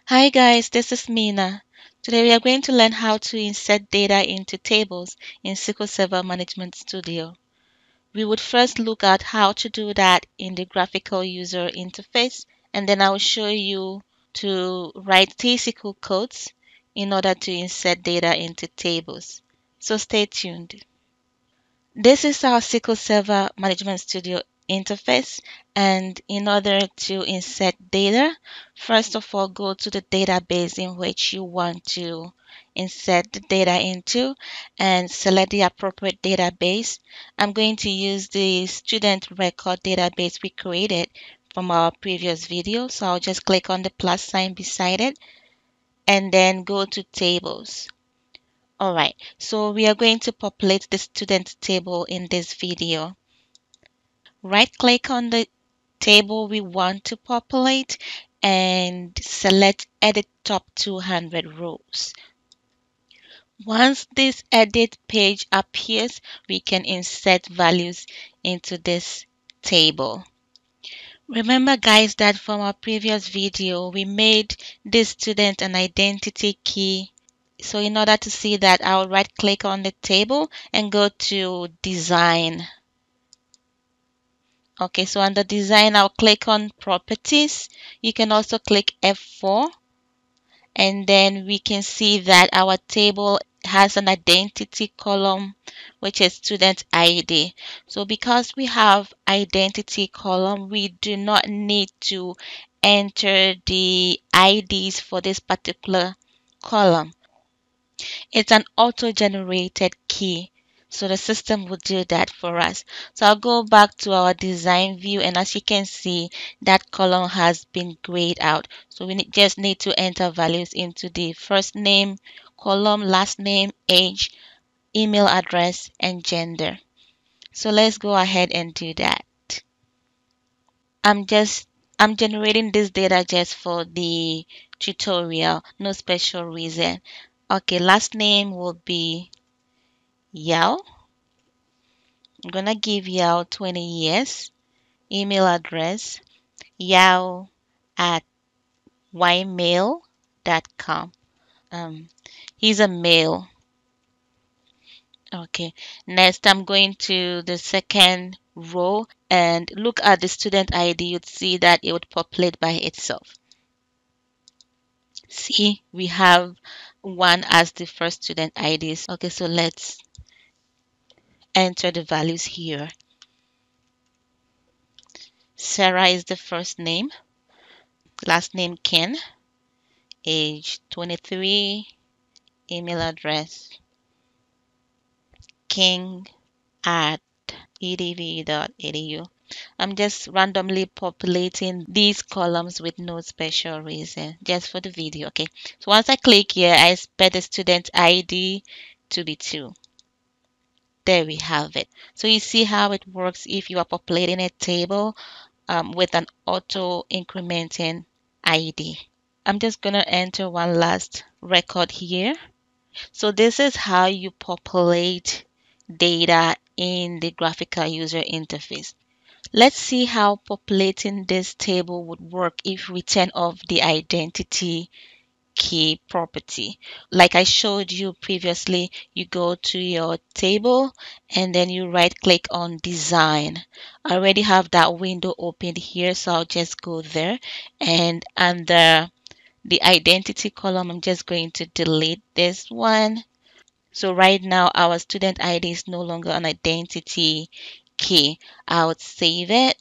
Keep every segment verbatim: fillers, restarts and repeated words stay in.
Hi guys, this is Mina. Today we are going to learn how to insert data into tables in S Q L Server Management Studio. We would first look at how to do that in the graphical user interface, and then I will show you to write T S Q L codes in order to insert data into tables. So stay tuned. This is our S Q L Server Management Studio interface, and in order to insert data, first of all go to the database in which you want to insert the data into and select the appropriate database. I'm going to use the student record database we created from our previous video, so I'll just click on the plus sign beside it and then go to tables. Alright, so we are going to populate the student table in this video. Right click on the table we want to populate and select edit top two hundred rows. Once this edit page appears, we can insert values into this table. Remember guys that from our previous video, we made this student an identity key. So in order to see that, I'll right click on the table and go to design. Okay, so under design, I'll click on properties. You can also click F four, and then we can see that our table has an identity column, which is student I D. So because we have identity column, we do not need to enter the I Ds for this particular column. It's an auto-generated key. So the system will do that for us. So I'll go back to our design view, and as you can see, that column has been grayed out. So we just need to enter values into the first name column, last name, age, email address, and gender. So let's go ahead and do that. I'm just I'm generating this data just for the tutorial, no special reason. Okay, last name will be Yao. I'm gonna give Yao twenty years. Email address Yao at ymail dot com. Um, he's a male. Okay. Next, I'm going to the second row and look at the student I D. You'd see that it would populate by itself. See, we have one as the first student I Ds. Okay, so let's enter the values here. Sarah is the first name. Last name Ken. Age twenty-three. Email address king at e d v dot e d u. I'm just randomly populating these columns with no special reason, just for the video. Okay, so once I click here, I expect the student I D to be two. There we have it. So you see how it works if you are populating a table um, with an auto-incrementing I D. I'm just going to enter one last record here. So this is how you populate data in the graphical user interface. Let's see how populating this table would work if we turn off the identity key property. Like I showed you previously, you go to your table and then you right click on design. I already have that window opened here, so I'll just go there, and under the identity column, I'm just going to delete this one. So right now our student I D is no longer an identity key. I would save it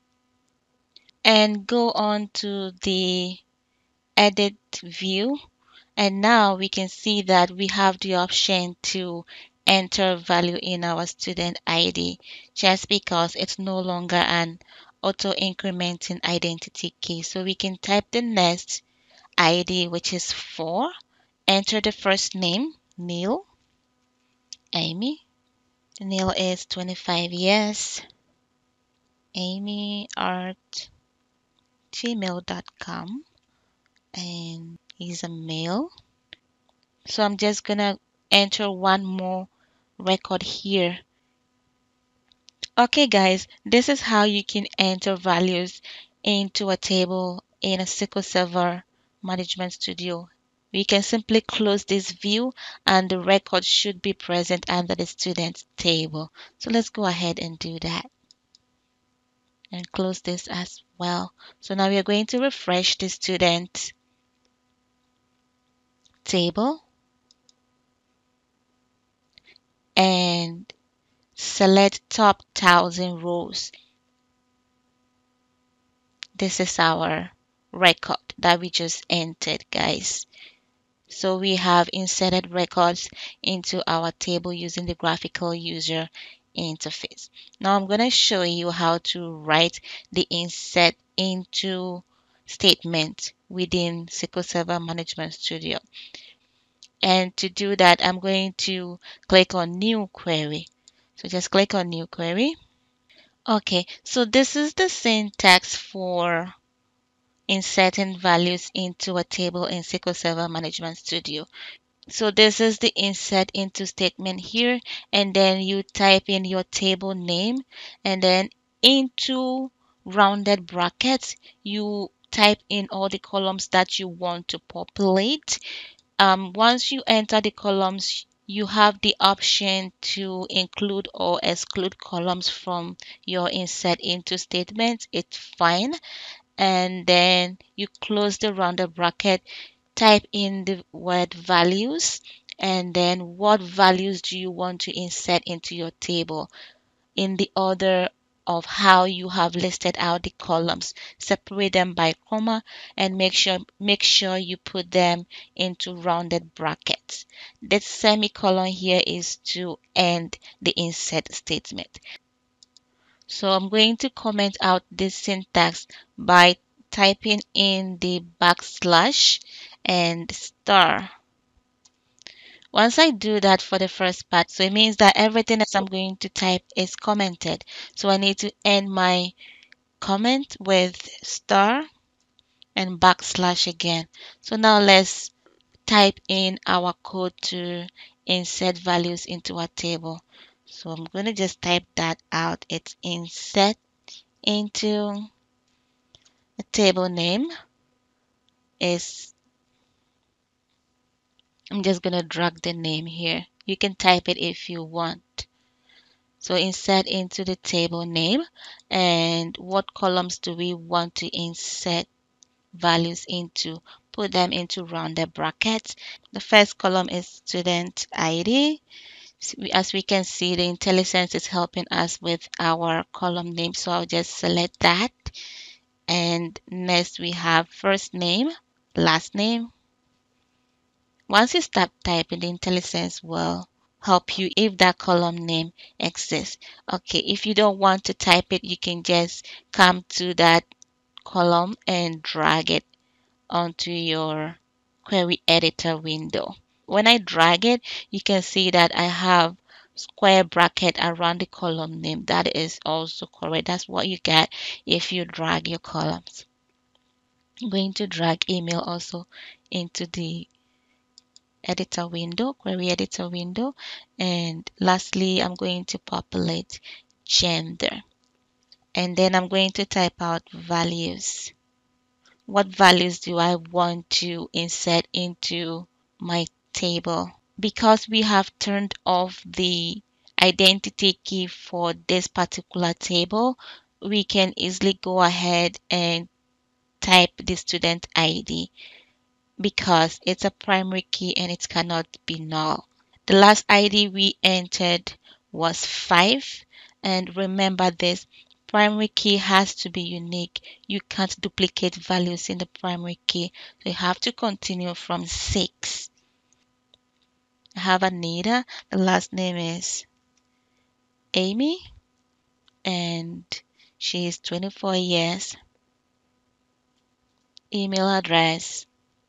and go on to the edit view, and now we can see that we have the option to enter value in our student I D just because it's no longer an auto incrementing identity key. So we can type the next I D, which is four, enter the first name Neil, Amy. Neil is twenty-five years. Amy at gmail dot com, and he's a male. So I'm just gonna enter one more record here. Okay guys, this is how you can enter values into a table in a S Q L Server Management Studio. We can simply close this view and the record should be present under the student table. So let's go ahead and do that and close this as well. So now we are going to refresh the student table and select top one thousand rows. This is our record that we just entered, guys. So we have inserted records into our table using the graphical user interface. Now I'm going to show you how to write the insert into statement within S Q L Server Management Studio. And to do that, I'm going to click on New Query. So just click on New Query. Okay, so this is the syntax for inserting values into a table in S Q L Server Management Studio. So this is the insert into statement here, and then you type in your table name, and then into rounded brackets, you type in all the columns that you want to populate. Um, once you enter the columns, you have the option to include or exclude columns from your insert into statement. It's fine. And then you close the rounded bracket, type in the word values, and then what values do you want to insert into your table in the order of how you have listed out the columns. Separate them by comma and make sure make sure you put them into rounded brackets. The semicolon here is to end the insert statement. So I'm going to comment out this syntax by typing in the backslash and star. Once I do that for the first part, so it means that everything that I'm going to type is commented. So I need to end my comment with star and backslash again. So now let's type in our code to insert values into our table. So I'm going to just type that out. It's insert into a table name is, I'm just going to drag the name here. You can type it if you want. So insert into the table name, and what columns do we want to insert values into? Put them into rounded brackets. The first column is student I D. As we can see, the IntelliSense is helping us with our column name, so I'll just select that. And next we have first name, last name. Once you start typing, the IntelliSense will help you if that column name exists. Okay, if you don't want to type it, you can just come to that column and drag it onto your query editor window. When I drag it, you can see that I have square bracket around the column name. That is also correct. That's what you get if you drag your columns. I'm going to drag email also into the editor window, query editor window. And lastly, I'm going to populate gender. And then I'm going to type out values. What values do I want to insert into my table? Because we have turned off the identity key for this particular table, we can easily go ahead and type the student I D because it's a primary key and it cannot be null. The last I D we entered was five, and remember this, primary key has to be unique. You can't duplicate values in the primary key, so you have to continue from six. I have Anita, the last name is Amy, and she is twenty-four years. Email address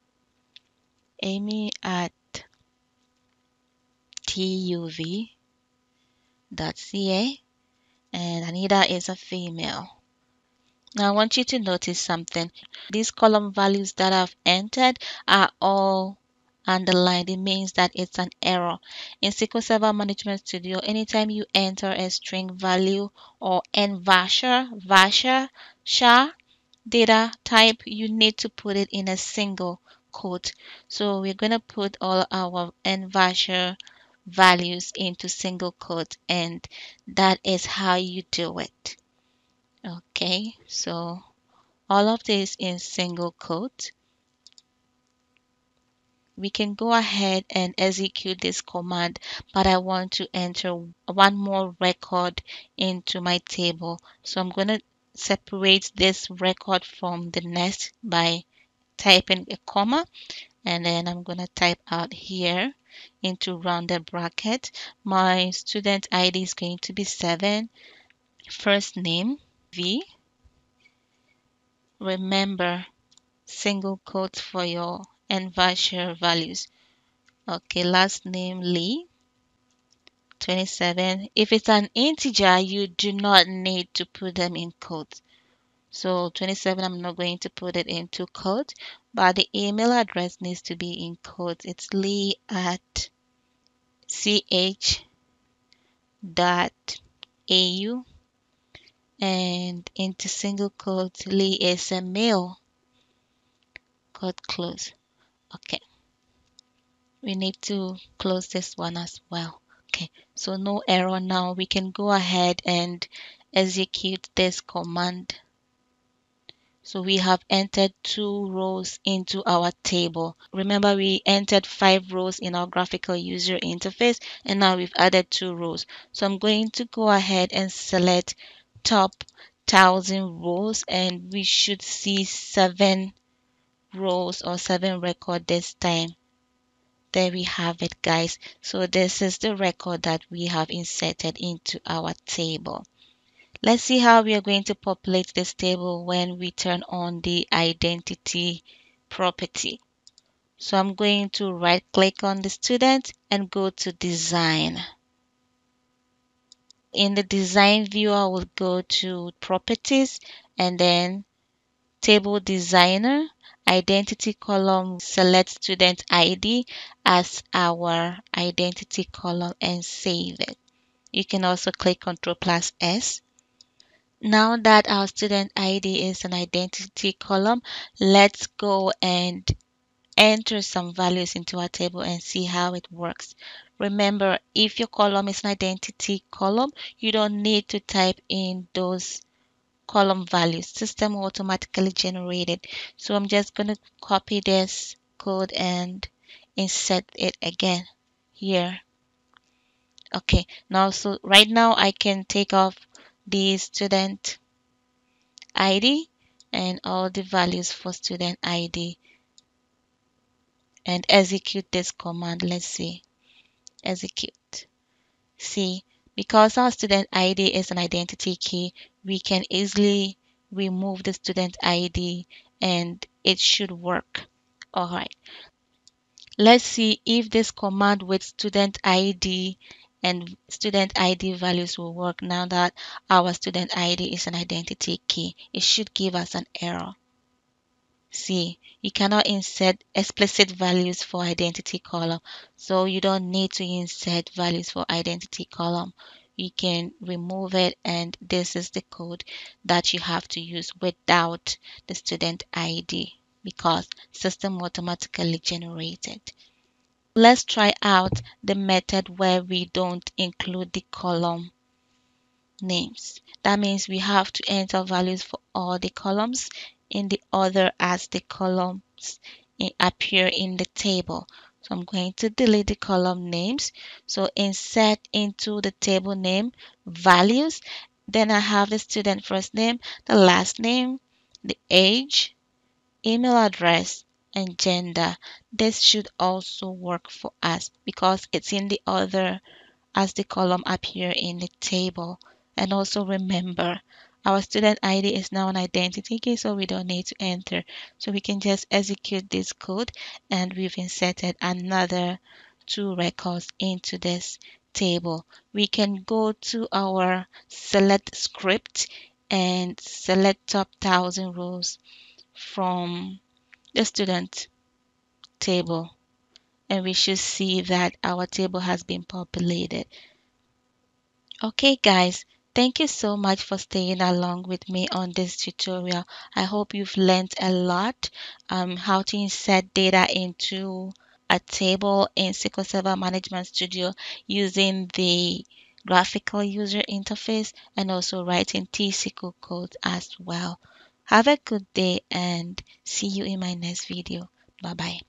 amy at tuv dot c a, and Anita is a female. Now I want you to notice something. These column values that I've entered are all underlined. It means that it's an error. In S Q L Server Management Studio, anytime you enter a string value or n varchar, varchar, sha, data type, you need to put it in a single quote. So we're going to put all our envasher values into single quote, and that is how you do it. Okay, so all of this in single quote. We can go ahead and execute this command, but I want to enter one more record into my table. So I'm going to separate this record from the next by typing a comma, and then I'm going to type out here into rounded bracket. My student I D is going to be seven, first name V. Remember, single quotes for your envasher values. Okay, last name Lee, twenty-seven. If it's an integer, you do not need to put them in quotes. So twenty-seven, I'm not going to put it into quotes, but the email address needs to be in quotes. It's lee at ch dot au, and into single quotes, Lee is a male, quote close. Okay, we need to close this one as well. Okay, so no error now. We can go ahead and execute this command. So we have entered two rows into our table. Remember, we entered five rows in our graphical user interface, and now we've added two rows. So I'm going to go ahead and select top thousand rows, and we should see seven rows or seven record this time. There we have it, guys. So this is the record that we have inserted into our table. Let's see how we are going to populate this table when we turn on the identity property. So I'm going to right click on the student and go to design. In the design view, I will go to properties and then table designer, identity column, select student I D as our identity column and save it. You can also click Control plus S. Now that our student I D is an identity column, let's go and enter some values into our table and see how it works. Remember, if your column is an identity column, you don't need to type in those column values. System will automatically generate it. So I'm just going to copy this code and insert it again here. Okay, now so right now I can take off the student I D and all the values for student I D and execute this command. Let's see. Execute. See, because our student I D is an identity key, we can easily remove the student I D and it should work. All right. Let's see if this command with student I D and student I D values will work now that our student I D is an identity key. It should give us an error. See, you cannot insert explicit values for identity column, so you don't need to insert values for identity column. You can remove it, and this is the code that you have to use without the student I D because system automatically generates it. Let's try out the method where we don't include the column names. That means we have to enter values for all the columns in the order as the columns appear in the table. So I'm going to delete the column names. So insert into the table name values. Then I have the student first name, the last name, the age, email address, and gender. This should also work for us because it's in the order as the column appear in the table. And also remember, our student I D is now an identity key, so we don't need to enter. So we can just execute this code and we've inserted another two records into this table. We can go to our select script and select top thousand rows from the student table, and we should see that our table has been populated. Okay, guys, Thank you so much for staying along with me on this tutorial. I hope you've learned a lot um, how to insert data into a table in S Q L Server Management Studio using the graphical user interface and also writing T S Q L code as well. Have a good day and see you in my next video. Bye bye.